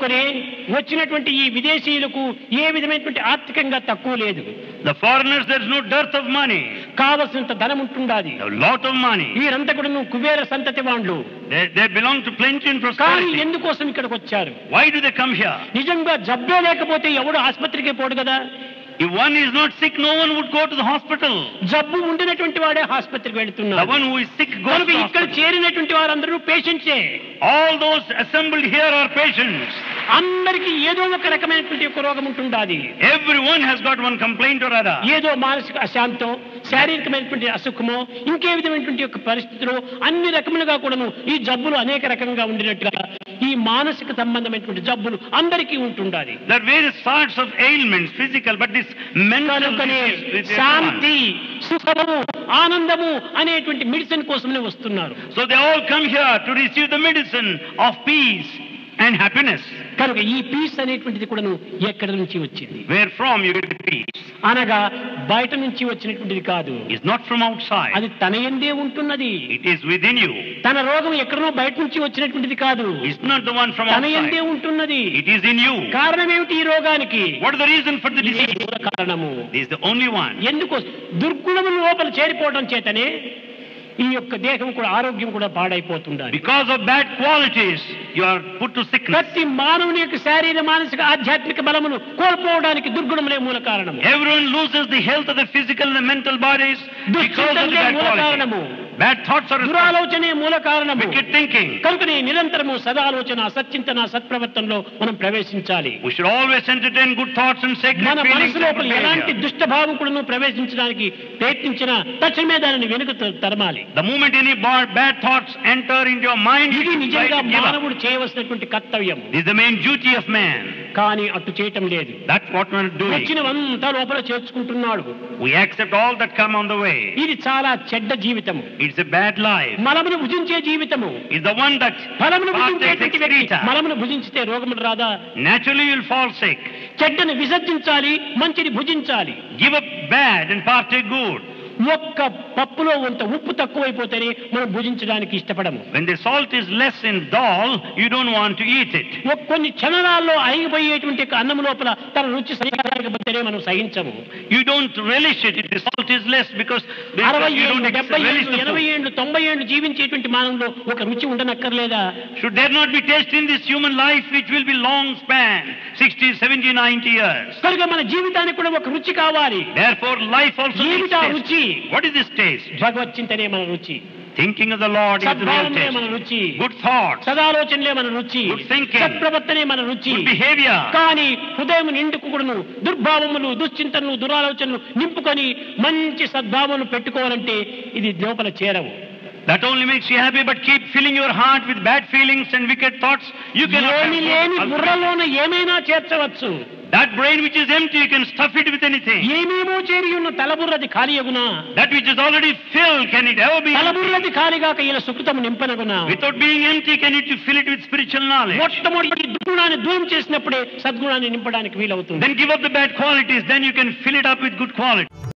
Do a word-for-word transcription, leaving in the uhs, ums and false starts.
కనుకనే వచ్చినటువంటి ఈ విదేశీయులకు ఏ విధమైనటువంటి ఆర్థికంగా తక్కువ లేదు. The foreigners, there is no dearth of money. కావలసినంత ధనం ఉంటుండాది. A lot of money. వీరంతా కూడా కుబేర సంతతి వాళ్ళు. They, they belong to plenty and కానీ prosperity. ఎందుకోసం ఇక్కడికి వచ్చారు? Why do they come here? నిజంగా జబ్బే లేకపోతే ఎవడు ఆసుపత్రికి పోడు కదా. If one is not sick, no one would go to the hospital. జబ్బు ఉండినటువంటి వాడే ఆసుపత్రికి వెళ్తున్నారు. The one who is sick goes to the ఇక్కడ hospital. చేరినటువంటి వారందరూ పేషెంట్సే. All those assembled here are patients. అందరికీ ఏదో ఒక రకమైనటువంటి ఒక రోగం ఉంటుండాది. Everyone has got one complaint or other. ఏదో మానసిక అశాంతం, శారీరకమైనటువంటి అసుఖమో, ఇంకే విధమైనటువంటి ఒక పరిస్థితులు అన్ని రకములుగా కూడాను ఈ జబ్బులు అనేక రకంగా ఉండినట్టుగా ఈ మానసిక సంబంధమైనటువంటి జబ్బులు అందరికీ ఉంటుండాలి. There are various sorts of ailments, physical, but this mental disease. శాంతి, సుఖము, ఆనందము అనేటువంటి మెడిసిన్ కోసమే వస్తున్నారు. So they all come here to receive the medicine of peace and happiness. కనుక ఈ పీస్ అనేటువంటిది కూడాను ఎక్కడి నుంచి వచ్చింది? Where from you get peace? అనగా బయట నుంచి వచ్చినటువంటిది కాదు. It's not from outside. అది తన యందే ఉంటున్నది. It is within you. తన రోగం ఎక్కడో బయట నుంచి వచ్చినటువంటిది కాదు. It's not the one from తన యందే outside. ఉంటున్నది. It is in you. కారణం ఏమిటి ఈ రోగానికి? What is the reason for the disease? ఇదే కారణము. This is the only one. ఎందుకు? దుర్గుణముల లోపల చేరిపోవడం చేతనే ఈ యొక్క దేహం కూడా ఆరోగ్యం కూడా పాడైపోతుండాలి. Because of bad qualities, you are put to sickness. ప్రతి మానవుని యొక్క శారీర మానసిక ఆధ్యాత్మిక బలమును కోల్పోవడానికి దుర్గుణములే మూల కారణము. Everyone loses the health of the physical and the mental bodies because of the bad మూల కారణము. qualities. Bad thoughts are దురాలోచనే మూల కారణము. wicked thinking. కనుకనే నిరంతరము సదాలోచన, సత్చింతన, సత్ప్రవర్తనలో మనం ప్రవేశించాలి. We should always entertain good thoughts and sacred మన feelings. మనసు లోపల and ఎలాంటి behavior. దుష్ట భావం కూడా ప్రవేశించడానికి ప్రయత్నించినా తక్షణమే దానిని వెనుక తరమాలి. The moment any bad bad thoughts enter into your mind, you ఇది should try నిజంగా to give up. మానవుడు చేయవలసినటువంటి కర్తవ్యం. This is the main duty of man. కానీ అటు చేయటం లేదు. That's what we're doing. వచ్చినవంతా లోపల చేర్చుకుంటున్నాడు. We accept all that come on the way. ఇది చాలా చెడ్డ జీవితము. It's a bad life. మలమును భుజించే జీవితము. It's the one that ఫలమును partakes భుజించేటువంటి వ్యక్తి excreta. మలమును భుజించితే రోగములు రాదా? Naturally you'll fall sick. చెడ్డని విసర్జించాలి, మంచిని భుజించాలి. Give up bad and partake good. ఒక్క పప్పులో కొంత ఉప్పు తక్కువైపోతేనే మనం భుజించడానికి ఇష్టపడము. When the salt is less in dal, you don't want to eat it. కొన్ని క్షణాల్లో అయిపోయేటువంటి అన్నం లోపల తన రుచి సరిపోతేనే మనం సహించము. You don't relish it if the salt is less because అరవై you ఏళ్ళు, don't డెబ్బై relish ఏళ్ళు, the ఎనభై food. ఏళ్ళు, తొంభై ఏళ్ళు జీవించేటువంటి మానవులో ఒక రుచి ఉండనక్కర్లేదా? Should there not be taste in this human life which will be long span, sixty, seventy, ninety years? కనుక మన జీవితానికి కూడా ఒక రుచి కావాలి. Therefore life also needs జీవిత taste. రుచి What is this taste? భగవత్ చింతనే మన రుచి. Thinking of the Lord is the real సద్భావనే మన taste. రుచి. Good thoughts, సదాలోచనలే మన రుచి. Good thinking. సత్ప్రవర్తనే మన రుచి. good behavior. కానీ హృదయం నిండుకుడును దుర్భావములు, దుశ్చింతనలు, దురాలోచనలు నింపుకొని మంచి సద్భావములు పెట్టుకోవాలంటే ఇది లోపల చేరవు. That only makes you happy, but keep filling your heart with bad feelings and wicked thoughts. You cannot ఏమి లేని have బుర్రలోన ఏమైనా చేర్చవచ్చు. that brain which is empty, you can stuff it with anything. ఏమేమో చేరి ఉన్న తలబుర్రది ఖాళీయగునా? That which is already filled, can it ever be empty? తలబుర్రది ఖాళీగాక ఇలా సుకృతము నింపనగునా? Without being empty, can you fill it with spiritual knowledge? మొట్టమొదటి దుర్గుణాన్ని దూరం చేసినప్పుడే సద్గుణాన్ని నింపడానికి వీలవుతుంది. Then give up the bad qualities, then you can fill it up with good qualities.